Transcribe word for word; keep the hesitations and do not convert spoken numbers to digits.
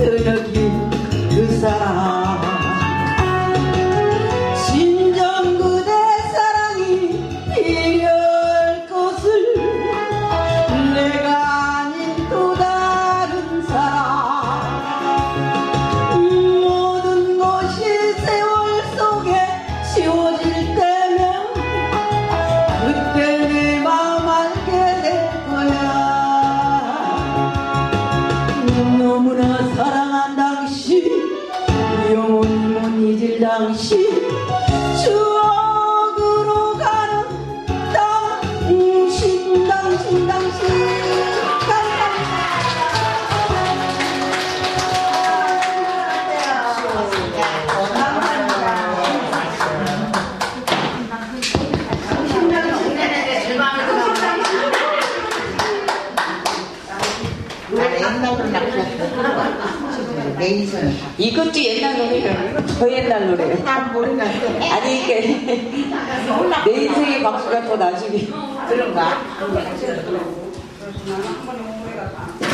떠나긴 그 사람 진정 그대 사랑이 이럴 것을 내가 아닌 또 다른 사람 모든 것이 세월 속에 지워질 때면 그때 내 마음 알게 될 거야. 너무나 사랑한 당신 영원히 못 잊을 당신 추억으로 가는 당신 당신 당신 이것도 옛날 노래예요. 더 옛날 노래예요. 아니 이게 내 인생의 박수가 더 나중에 그런가?